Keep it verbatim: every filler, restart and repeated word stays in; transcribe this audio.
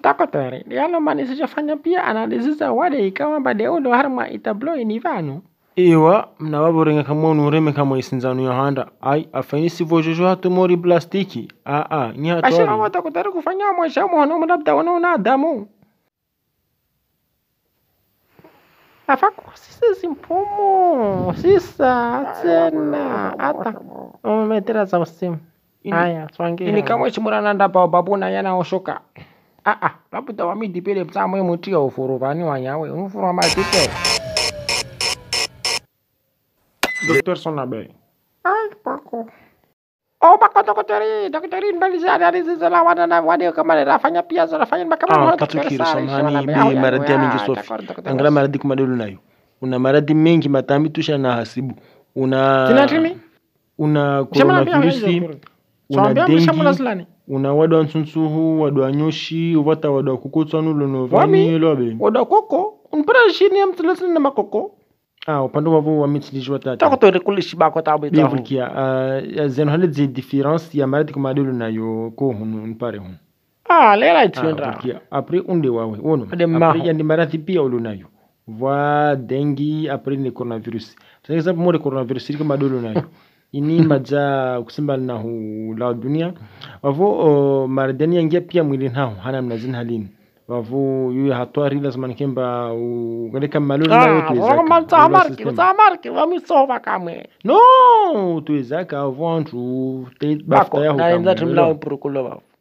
Daktari, yalo mani sijafanya pia analizi za wale kama badeo ndo harma itablo inivano. Ewa, mnawaborenga kama unureme kama isinzano ya handa. Ai, afani sivojojo hatu mori plastiki. Ah ah, ni hatari. Bashira wata kutari kufanya mwisha mwana mnabda wana unadamu. Afako sisa simpumu, sisa tena ata umetera za usimu. Haya, swangi. Ini kama chimura nanda pa babu na yana oshoka. Ah ah, babu tawami dipele msamwe mutia ufuru vani wanyawe, ufuru wa matike. Dokter Sonabe. Ai, pako. Oh, pako daktari, daktari mbaliza analizi za lawana na wadi kama nafanya pia za nafanya mpaka mwana. Ah, patukiro samani bi maradi ya mingi sofi. Angala maradi kumadelu nayo. Una maradi mengi matambi tusha na hasibu. Una Tinatimi? Una coronavirusi. Una dengi. Una wadu ansunsuhu, wadu anyoshi, wata wadu akukutsu anulo novani lobe. Wadu akoko? Unpera shini ya mtilasini na makoko? Ah, upande wavu wa mitili tata. Tako to rekulishi bako tabu itahu. Bivukia, uh, zeno hali zi difference ya maradi kumadelu na yo ko hunu unpare hunu. Ah, lela ituendra. Ah, bivukia, apre unde wawe, ono. Apre yandi maradi pia ulu na yo. Wa dengi, apre ni coronavirus. Tana example mo de coronavirus siri kumadelu na yo. Ini maja kusimba na hu la dunia. Wavu uh, maradani yangia pia mwili nao hana mnazini halini. Wavu yu hatua rila zamani kemba ugaleka malulu na yotu ezaka. Ah, wama mtahamarki, mtahamarki, wami sova kame. No, tu ezaka wavu antu te bafta ya hukamu. Bako, na inza tumla upurukulo wavu.